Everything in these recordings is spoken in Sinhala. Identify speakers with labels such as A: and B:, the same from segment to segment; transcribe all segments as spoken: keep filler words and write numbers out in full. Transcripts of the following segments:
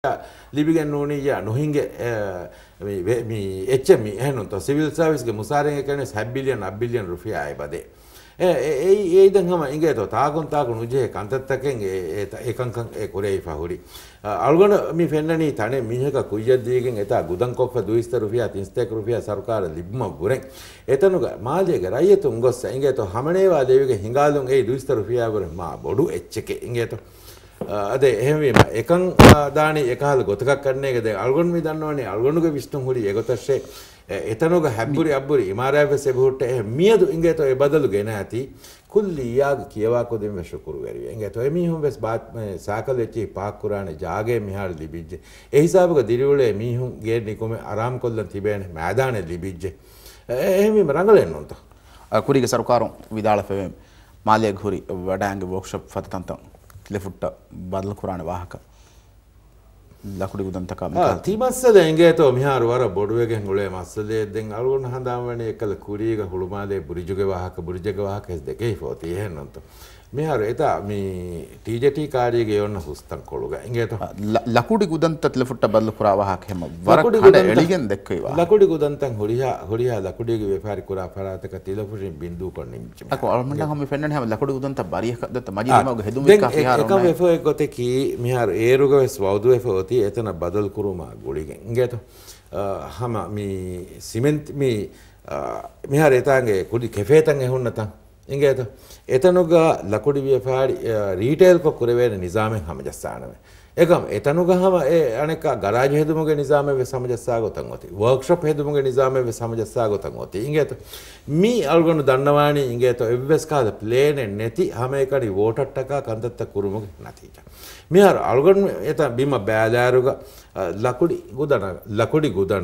A: libigen nuni ya nohinge mi mi H M I henun to civil service ge musaren ekane seven billion eight billion rupiah ay bade e e e dan hama inge to tagun tagun uje kantattaken e ekankan e korei fahuri algona mi fennani tane miheka kuyaddigen eta gudan koppa duista rupiah tinstek rupiah sarkar libma buren etanuga maajege rayetun gossa inge to hamanewa devige hingalun e duista rupiah bur ma bodu echke inge to අද එහෙම වීම එකන් දානි එකහල ගොතකක් කරන එක දැන් අල්ගොන් මි දන්නවනේ අල්ගොනුගේ විශ්ණු හුරි ඒගොතස්සේ එතනෝග හැබ්බුරි අබ්බුරි ඉමාරාව සෙබුට මියදු ඉංගේතෝ ඒ බදලුගෙන ඇති කුල්ලියාග කියවා කොදෙම ශුකුරු වෙරි ඉංගේතෝ එමි හුම් බස් බාත් සාකල් වෙච්චි පාක් කුරානේ ජාගේ මිහාර ලිබිජ්ජේ ඒ හිසාබක දිරිවලේ මිහුම් ගේ නිකොම ආරාම් කොල්ලන් තිබේන මෑදානේ ලිබිජ්ජේ එහෙම වීම රංගලෙන්න උන්ත
B: ಕುರಿಗೆ ಸರ್ಕಾರಂ ವಿದಾಳ ಫೆವೆಂ ಮಾಲೆ ಘುರಿ ವಡಾಂಗ ವರ್ಕ್‌ಶಾಪ್ ಫತಂತ ಲೆಫುಟ್ಟ ಬದಲ ಕುರಾನ ವಾಹಕ ಲಕುಡಿ ಗುದಂತಕ
A: ತಿ ಮಸ್ಸದೆ ಎಂಗೇತೋ ಮಿಹಾರು ವರ ಬೊಡುವೆಗೆ ಹುಳೆ ಮಸ್ಸದೆ ದೆಂ ಅಳುಗುಣ ಹಂದಾವಣೆ එකල ಕುರಿಗ ಹುಳುಮಾದೆ ಬುರಿಜುಗೆ ವಾಹಕ ಬುರಿಜಗೆ ವಾಹಕ ಹೆಸ್ දෙකේ ಫೋತಿ ಏನಂತ ಮಿಹಾರು ಎತ ಮಿ ಟಿಜೆಟಿ ಕಾರಿಗೆ ಯೊನ್ನ ಹುಸ್ತಂ ಕೊಳುಗ ಎಂಗೇತೋ
B: ಲಕುಡಿ ಗುದಂತ ಲೆಫುಟ್ಟ ಬದಲ ಕುರಾ ವಾಹಕ ಹೆಮ ವರ ಕಡೆ ಎಳಿಗೆನ್ ದೆಕ್ಕೈವಾ
A: ಲಕುಡಿ ಗುದಂತಂ ಹುಳಿಯಾ ಹುಳಿಯಾ ಲಕುಡಿಗೆ ವ್ಯಾಪಾರಿ ಕುರಾ ಫರಾತಕ ತಿಲಫುರಿ ಬಿಂದು ಕೊನ್ನಿಂಚ
B: ಅಕೋ ಅಲ್ಮಂಡ ಹಮ ಫೆನ್ನನೆ ಹಮ ಲಕುಡಿ ಗುದಂತ ಬಾರಿಯ ದತ್ತ ಮಜಿ ಮಗ ಹೆದುಂ ಕ ಫಿಹಾರ
A: එකම වෙෆෝ එකෝතේ කි ಮಿಹಾರು ಏರುಗ වෙස් වවුදු වෙෆෝති එතන බදල් කුරුමා ගුලිගෙන් ಎಂಗೇತೋ ಹಮ ಮಿ ಸಿಮೆಂಟ್ ಮಿ ಮಿಹಾರು ಎತಾಂಗೆ ಕುಡಿ ಕೆಫೇತಂ ಎಹುನ್ನತಂ ಎಂಗೇತೋ එතනුග ලකුඩි ව්‍යාපාරි රීටේල් කො කුරවේන නිසාමෙන් හැමජස්සානමෙ එකම එතනුග හැම ඒ අනෙක ගරාජ් හෙදුමුගේ නිසාමෙ වෙ සමජස්සා ගොතන් ඔති වර්ක්ෂොප් හෙදුමුගේ නිසාමෙ වෙ සමජස්සා ගොතන් ඔති ඉංගේත මී අල්ගොනු දන්නවානි ඉංගේත එව්වස් කාද ප්ලේන් නැති හැම එකඩි වෝටට්ටක කන්දත්ත කුරුමුගේ නැතිච මිහර අල්ගොනු එත බිම බෑදාරුග ලකුඩි ගුදන ලකුඩි ගුදන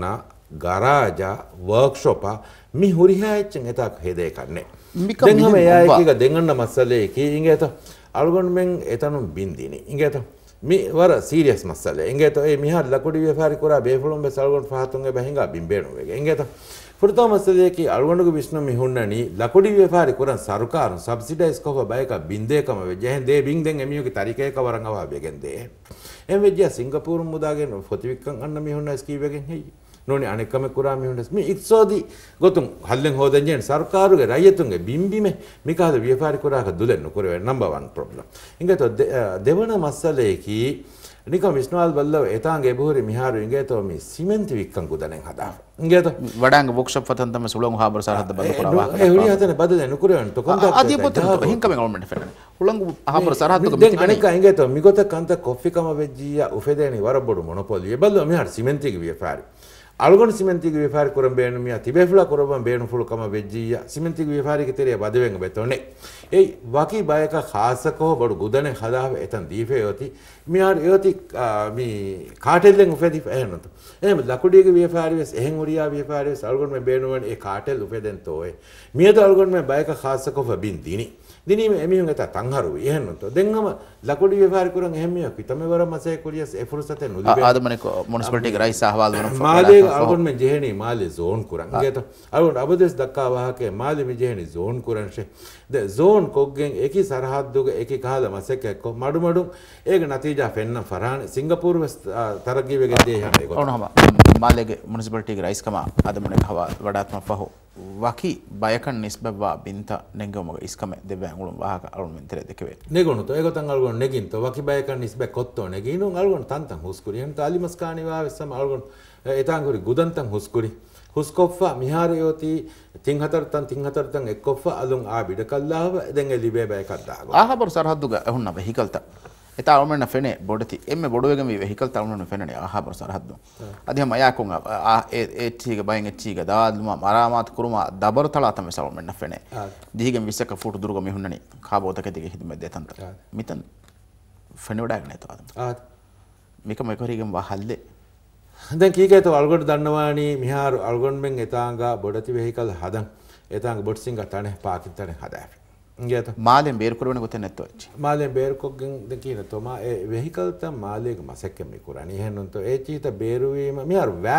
A: ගරාජා වර්ක්ෂොපා මි හුරිහාච්චන් එතක් හෙදේ කන්නේ දැන් හැම එයායික දෙංගන්න මස්සලේ කී ඉංගේත අල්ගොන් මෙන් එතනු බින්දිනි ඉංගේත මි වර සීරියස් මස්සලේ ඉංගේත ඒ මිහා ලකුඩි ව්‍යාපාරි කුරා බේෆලොම් බේ සල්ගොන් ෆහතුන්ගේ බහින්ගා බිම්බේනු වෙගේ ඉංගේත පුරතම මස්සලේ කී අල්ගොන්ගේ විශ්නු මිහුන්නනි ලකුඩි ව්‍යාපාරි කුරන් සරුකාරු සබ්සිඩයිස් කොව බයක බින්දේකම වෙ ජෙහෙන් දේ බින් දෙන් එමියුගේ තරිකේ කවරන් අවා බෙගෙන් දේ එම් වෙජ්ජා සිංගප්පූරු මුදාගෙන ෆොතිවික්කන් අන්න මිහුන්න ස්කී වෙගෙන් හෙයි නොනි අනෙකම කුරා මිහුන්නස් මේ ඉක්සෝදි ගොතුන් හල්ලෙන් හොදෙන්ජෙන් සර්කාරුගේ රයිතුන්ගේ බිම්බිමේ මිකාද ව්‍යාපාරි කුරාක දුලෙන්න කුරේ නම්බර් one ප්‍රොබ්ලම් ඉංගේත දෙවන මස්සලේ කී නිකම් විශ්නවාල් බල්ලව එතාංගේ බොහරි මිහාරු ඉංගේතෝ මේ සිමෙන්ති වික්කන් කුදනෙන් හදා ඉංගේත
B: වඩාංග වර්ක්ෂොප් ෆතන්තම සුලං හාබර් සරහද බල කුරා වාහක
A: ඒ හුරි හතන බද දෙන්න කුරේන් තො කොන්දක්
B: අදිය පොත හින්කම ගවර්න්මන්ට් ෆෙරන හුලං හාබර් සරහද ක
A: මිති අනෙක ඉංගේතෝ මිගොත කන්ත කොෆි කම වෙජ්ජියා උෆෙදේනි වරබොඩු මොනොපොලිය බල්ලව මිහාර සිමෙන්තිගේ ව්‍යාපාරි අල්ගොන සිමෙන්තිගේ ව්‍යාපාරි කුරම් බේනු මියා තිබෙෆ්ලා කුරම් බේනු ෆුල් කම වෙජ්ජියා සිමෙන්තිගේ ව්‍යාපාරික තෙරිය බදවෙන් බෙතොනේ ඒ වකි බයක ખાસකෝ බඩු ගුදනේ හදාව එතන් දීෆේ යති මියාර යති මි කාටෙල්ලෙන් උෆෙදි එහෙනත එහෙම ලකුඩියගේ ව්‍යාපාරි වෙස් එහෙන් උරියා ව්‍යාපාරි වෙස් අල්ගොන මේ බේනු වනේ ඒ කාටෙල් උෆෙදෙන් තෝේ මියද අල්ගොන මේ බයක ખાસකෝ බින් දිනි දිනීම එමිහුන් එත තංහරු එහෙනත දෙන්නම ලකුඩි ව්‍යාපාරි කුරන් එහෙම මියා කිතමේ වර මසේ කුරියස් ඒ ෆුර්සතේ නුලිබේ
B: ආදමනේ මුනිසිපැලිටි රයිස් අහවාල් වන
A: මාලේ අල්ගොන් මේ ජෙහෙනි මාලේ zone කුරන් ගේත අල්ගොන අබදස් දක්කා වාහකේ මාලේ මේ ජෙහෙනි zone කුරන් ෂේ ද zone කොග්ගෙන් ඒකි සරහද්දුගේ ඒකි කහල මසෙක් එක්ක මඩු මඩු ඒක නතිජා ෆෙන්න ෆරාන සිංගප්පූරු තරගී වෙගේ දේ හැම ඒක
B: ඔනහම මාලේගේ මුනිසිපැලිටි රයිස් කම ආදමනේ හවා වඩාත්ම පහෝ වකි බයකන් නිස්බවා බින්ත නෙගොමග ඉස්කම දෙබෑ උළුම් වාහක අලුම් මෙන්තර දෙකවේ
A: නෙගොනු તો ඒගොතන් අල්ගොන් නෙගින් તો වකි බයකන් නිස්බෑ කොත්තෝ නෙගිනු අල්ගොන් තන්තන් හුස්කුරි එන් තාලිමස් කානි වාවෙස්සම අල්ගොන් එතාංගුරි ගුදන්තන් හුස්කුරි හුස්කොෆ්ෆා මිහාරයෝති තින් හතරතන් තින් හතරතන් එක්කොෆ්ෆා අලුම් ආ බිඩ කල්ලාව දැන් එලිබේ බයකක් දාගෝ
B: ආහබර සරහද්දුග එහුන්න වෙහිකල්ත එතා අල්මන ෆෙනේ බොඩති එම්මේ බොඩුවෙගම වෙහිකල් තල්මන ෆෙනනේ ආහබර සරහද්දු අධි හම අයාකුන් ආ ඒ ඒ චීග බයෙන් එච්චීග දාල්ම මරාමාත් කුරුමා දබර තලා තමයි සල්මන ෆෙනේ දිහිගෙන් විස්සක ෆුටු දුරුග මිහුන්නනි කාබෝතක දිගේ හිදු මෙද්ද තන්ත මිතන් ෆෙනේ වඩාගෙන එතවාද ආ මේක මේකරිගෙන් වහල්ලේ දැන්
A: කීකේතෝ අල්ගොඩ දන්නවානි මිහාරු අල්ගොන් මෙන් එතාංගා බොඩති වෙහිකල් හදන් එතාංග බොඩ්සිංග තනේ පාකින් තනේ හදාපි ඉංගේත
B: මාලෙන් බේර කරවන ගොතේ නැත්තොච්ච
A: මාලෙන් බේර කොග්ගෙන් ද කියන තෝමා ඒ වෙහිකල් තම මාලේක මසෙක්ක මේ කුරානි එහෙන්නොන්තෝ ඒ චීත බේරුවීම මිහාරු වැ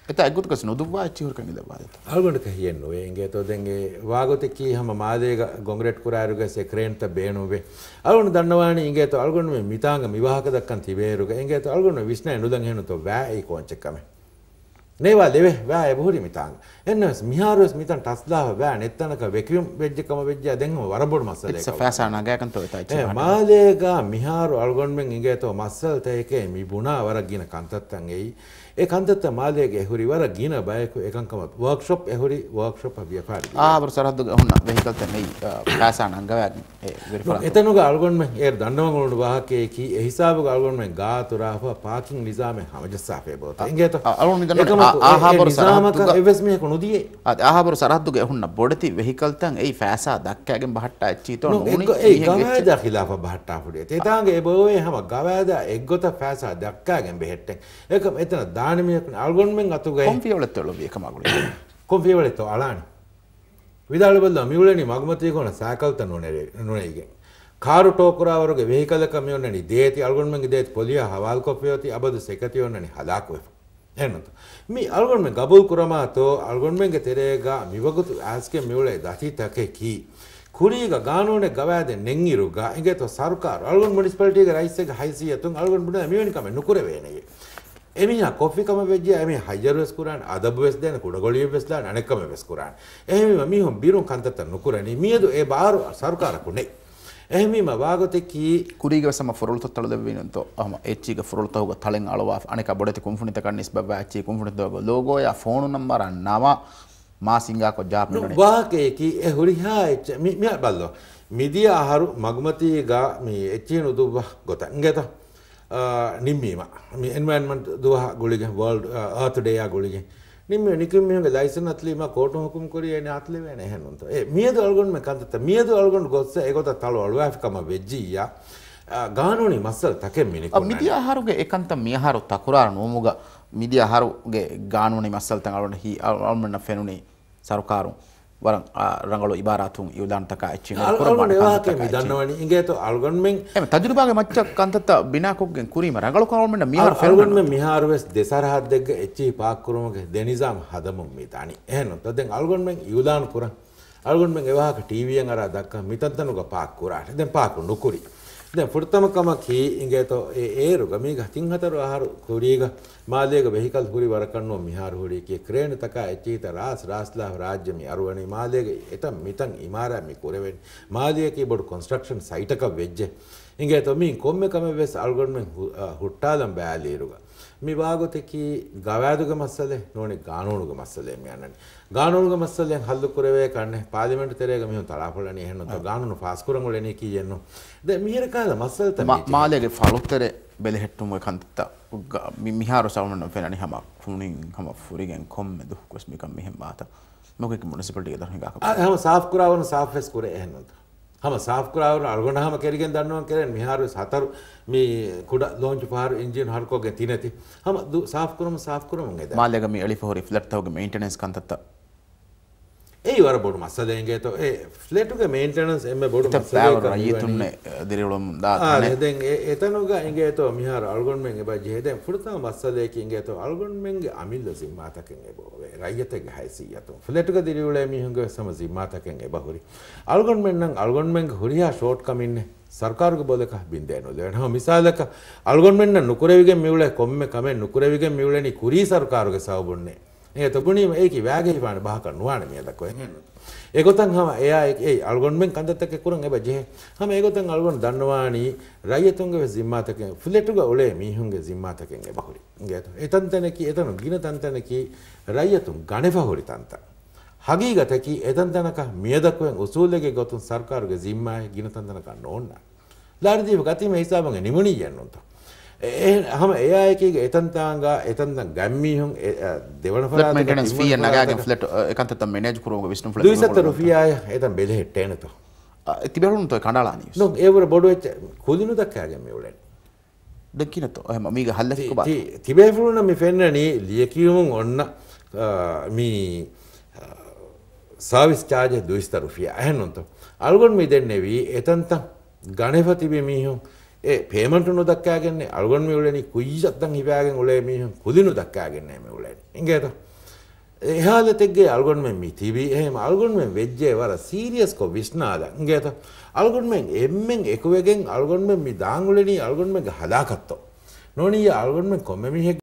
B: eta egut kas noduwa echi hor kan ida badet
A: algonde ka hiyenno e inge to denge wagote ki hama maadega gongret kuraruga se krenta beenuve algonde dannawani inge to algonde me mitanga mivahaka dakkan tiberuga inge to algonde visna enudan henu to va e konchekame neva leve va e buhuri mitanga ennas miharus mitan tasla va nettanaka vekyum vejjekama vejja denhama warabod masale
B: it's a fasa na ga kan to eta echi
A: maadega miharu algonde men inge to masal teke mi buna waragina kantattan ei ඒ කන්දත්ත මාලයගේ එහුරි වර ගින බයක එකංකම වර්ක්ෂොප් එහුරි වර්ක්ෂොප් අවිය පාඩි
B: ආ බර සරහද්ද හොන්න වෙහිකල් තනේ පාසාන අංගවැක් ඒ වෙරිෆලා
A: එතනුග අල්ගොන් මෙන් ඒ දන්නවගොල්ලු වාහකේ කි ඒ හිසාබුග අල්ගොන් මෙන් ගාතුරාව පාකින් නිසාමෙ හැමජස්සාපේ බෝත ඉංගේත
B: අල්ගොන් මිදන්න ආහා බර
A: සරහද්ද එවස් මිහ කොනුදියේ
B: ආහා බර සරහද්දුගේ හොන්න බොඩති වෙහිකල් තන් ඒ ෆෑසා දක්කෑගෙන් බහට්ටා එච්චීතෝ
A: නෝනි ඒ ගවෑද ඛිලාෆ බහට්ටා ෆුඩේ තේතාංගේ බෝවේ හැම ගවෑද එක්ගොත ෆෑසා දක්කෑගෙන් බෙහෙට්ටෙන් ඒක එතන ದಾನಿಮಿಯ algon men atuge
B: konfiyoletto lo bieka maguli
A: konfiyoletto alani vidal balla miuleni magmati kona sakalta none noneige karu tokura waruge vehicle ka miyonnani deeti algon men ge deeti poliya hawal kopiyoti abadu sekati onnani halaku hennoto mi algon men gabul kurama to algon men ge terega miwagutu aske miule dati take ki kuriga ganone gawade nengiruga ingeto sarkar algon municipality ge raise ge haisiyatun algon buna miweni kame nukure venege එමිහා කොෆි කම වෙජ්ජ එමි හයර් වෙස් කුරාන් අදබ වෙස් දෙන කුඩගොලිය වෙස් ලා අනෙකම වෙස් කුරාන් එහිම මිහොම් බිරුන් කන්තත නුකුරණි මියදු ඒ බාර සර්කාර කුනේ එහිම වාගොතේ කි
B: කුරීග සම ෆොරොල්ත තල දෙවිනන්තෝ අම එච්චිග ෆොරොල්ත හොග තලෙන් අලවා අනෙක බොඩති කුම්ෆුනිත කන්නිස් බබ ඇච්චි කුම්ෆුනිත දොග ලෝගෝ යා ෆෝන් නම්බර නව මා සිංගා කො ජාප් නුනේ
A: වාකේ කි ඒ හුරිහා එච්ච මි මිය බල්ලෝ මිදිය ආහරු මගමති ගා මේ එච්චි නුදුබ ගොත ඉංගත නිම්මීම මේ එන්වයරන්මන්ට් දුව ගොලිගේ වර්ල්ඩ් අර්ත් ඩේ යා ගොලිගේ නිම්මී නිකම් මියගේ ලයිසන් අත්ලීම කෝටු හුකුම් කරියේ නේ අත්ලේ වෙන එහෙනුන්ත ඒ මියදු අල්ගොන් මේ කන්තත මියදු අල්ගොන් ගොස්ස ඒකත තල අල්වාෆ්කම වෙජ්ජියා ගානෝනි මස්සල් තකෙම් මිනිකු
B: මිදිය ආහාරුගේ ඒකන්ත මියහාරු තකුරා නෝමුග මිදිය ආහාරුගේ ගානෝනි මස්සල් තන් අල්වන හි අල්මන ෆෙනුනි සරුකාරු වරන් රංගලෝ ඉබාරාතුන් යුදාන් තකා එච්චින
A: අල්ගොන් ඒවාකේ මිදන්නවනි ඉංගේතෝ අල්ගොන් මෙන්
B: එම තජුරුබාගේ මච්ච කන්තත බිනාකොක්ගෙන් කුරීම රංගලෝ කවල්මෙන් මිහාර
A: අල්ගොන් මෙන් මිහාර වෙස් දෙසරහත් දෙග්ග එච්චි පාක් කුරුමගේ දෙනිසාම් හදමුම් මිතානි එහෙනම් තදෙන් අල්ගොන් මෙන් යුදාන් කුරන් අල්ගොන් මෙන් ඒවාක ටීවීෙන් අර දක්ක මිතන්තනුග පාක් කුරාට දැන් පාක් නුකුරි දැන් පුර්තමකම කී ඉංගේතෝ ඒ ඒරුග මේක තින් හතර ආහාර කුරීග මාදේග වෙහිකල් හුරි වරකන්නෝ මිහාර හුරි කී ක්‍රේන තකා එච්චීත රාස් රාස්ලා රාජ්‍ය මි අරුවනි මාදේග එතම් මිතන් ඉමාරා මි කුරෙවෙන් මාදේ කී බොඩ කන්ස්ට්‍රක්ෂන් සයිට් එක වෙජ්ජේ ඉංගේතෝ මි කොම්මෙ කම වෙස් අල්ගොන් මෙන් හුට්ටාලම් බෑලීරුග mi vagote ki gavaduga masale noni gaanonuga masale me annani gaanonuga masalen hallu kurave kanne parliament terega mihun talapolani henno to gaanonu fast kurangol eni kiyenno de mihira kala masal ta
B: maalege falottere bele hettum e kanta mi miharo salman fenani hama funin hama furigen komme du kos mikam mihem mata moge municipality ge darhin ga ka
A: hama saaf kurawon saaf fes kure henno හම සාෆ් කරාවන අල්ගොන හම කෙරගෙන් දන්නවා කරන් මිහාරු හතර මේ කුඩ ලොන්ච් පාර එන්ජින් හරකෝගෙන් තිනති හම සාෆ් කරම සාෆ් කරම ගෙද
B: මාලෙග මේ එලිෆ හොරි ෆ්ලැට් තවගේ මේන්ටෙනන්ස් කන්තත්ත
A: ඒ වර බොඩු මස්සදෙන්ගේ තෝ ඒ ෆ්ලැටුගේ මේන්ටෙනන්ස් එම්මේ බොඩු
B: මස්සදේ අයිතුන්නේ දිරිවලම් දාතනේ
A: ආ දැන් එතනුගා ඉංගේ තෝ මිහාර අල්ගොන් මෙන් එබා ජෙහෙදෙන් ෆුර්තම මස්සදේ කි ඉංගේ තෝ අල්ගොන් මෙන්ගේ අමිල්ල සිම්මාතකෙන් එබෝ රයියතගේ හයිසියතෝ ෆ්ලැටුගේ දිරිවලේ මිහුගේ සම සිම්මාතකෙන් එබා හොරි අල්ගොන් මෙන් නම් අල්ගොන් මෙන්ගේ හොරියා ෂෝට් කමින්නේ ಸರ್ಕಾರಕ್ಕೆ ಬೋಲಕ ಬಿಂದೇನೋ ಲೇಣ ಮಿಸಾಲಕ ಅಲ್ಗೊಂಡ್ಮೆನ್ನ ನುಕುರೆವಿಗೆ ಮಿವುಳೆ ಕೊಮ್ಮೆ ಕಮೆ ನುಕುರೆವಿಗೆ ಮಿವುಳೆ ನಿ ಕುರಿ ಸರ್ಕಾರಕ್ಕೆ ಸಾವುಬುಣ್ಣೆ ඒ තබුණි ඒකි වෑගේ පාන බහක නුවාන මියදක් වෙන ඒගොතන් හම එයා ඒ අල්ගොන්මෙන් කන්දතක කුරන් එබ ජෙහ හම ඒගොතන් අල්ගොන් දන්නවානි රයියතුන්ගේ සිම්මාතක ෆ්ලෙටුග ඔලේ මීහුන්ගේ සිම්මාතකෙන් එබහුරි ගේත එතන්තනකි එතන ගින තන්තනකි රයියතුන් ගණෙෆහුරි තන්ත හගීගතකි එතන්තනක මියදක්වෙන් උසූලෙගේ ගොතුන් සර්කාරුගේ සිම්මාය ගින තන්තනක නොන්න ලාරිදීව ගතිම හිසාබගේ නිමුණි යන්නොත් हम एआई की एतंतांगा एतंतंग गम्मीहुं देवण फला
B: मेंटेनेंस फी नगागे फ्लैट एकांत मैनेज करोगे विष्णु फ्लैट
A: दुईसत्तर रुपया एतन बेले हेटेन तो
B: तिबेरुन तो कंडालानी
A: नो एवर बोडो खुदिनु दक्कागे मेवलेन
B: दक्किन तो हम अमीग हल्ले को बात
A: तिबेरुन मी फेन्ननी लियकियुं ඔන්න मी सर्विस चार्ज दुईसत्तर रुपया එහෙනම් તો අල්ගොන් මේ දෙන්නේවි එතන්ත ගණේපති බෙමිහුं ඒ පේමන්ට් උන දක්කාගන්නේ අල්ගොන් මියුලෙනි කුයිසත්තන් හිපාගෙන ඔලේ මිහුන් කුදිනු දක්කාගන්නේ මේ ඔලේ දාංගුලෙන් ඉංගේත එහාලතෙක්ගේ අල්ගොන්මෙන් මිතිවී එහෙම අල්ගොන්මෙන් වෙජ්ජේ වර සීරියස් කො විශ්නාද ඉංගේත අල්ගොන්මෙන් එම්මෙන් එකවෙගෙන් අල්ගොන්මෙන් මි දාංගුලෙනි අල්ගොන්මෙන් හදාකත්තෝ නොනිය අල්ගොන්මෙන් කොම්මෙ මිහෙක්